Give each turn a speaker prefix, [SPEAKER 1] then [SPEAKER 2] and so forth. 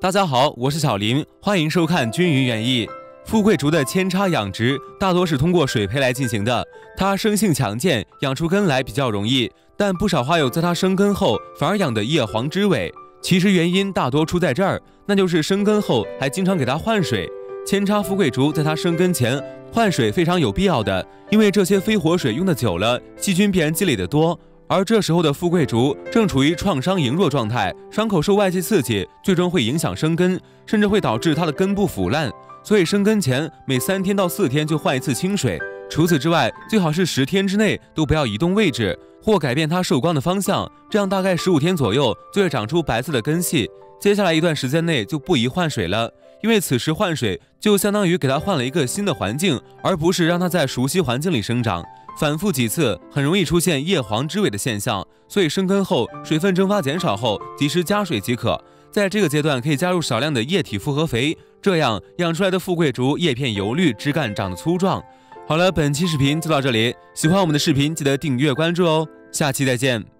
[SPEAKER 1] 大家好，我是小林，欢迎收看均匀园艺。富贵竹的扦插养殖大多是通过水培来进行的，它生性强健，养出根来比较容易，但不少花友在它生根后反而养得叶黄枝萎。其实原因大多出在这儿，那就是生根后还经常给它换水。扦插富贵竹在它生根前换水非常有必要的，因为这些非活水用的久了，细菌必然积累得多。而这时候的富贵竹正处于创伤羸弱状态，伤口受外界刺激，最终会影响生根，甚至会导致它的根部腐烂。所以生根前每3天到4天就换一次清水。除此之外，最好是10天之内都不要移动位置或改变它受光的方向，这样大概15天左右就会长出白色的根系。接下来一段时间内就不宜换水了，因为此时换水就相当于给它换了一个新的环境，而不是让它在熟悉环境里生长。反复几次很容易出现叶黄枝萎的现象，所以生根后水分蒸发减少后及时加水即可。在这个阶段可以加入少量的液体复合肥，这样养出来的富贵竹叶片油绿，枝干长得粗壮。好了，本期视频就到这里，喜欢我们的视频记得订阅关注哦，下期再见。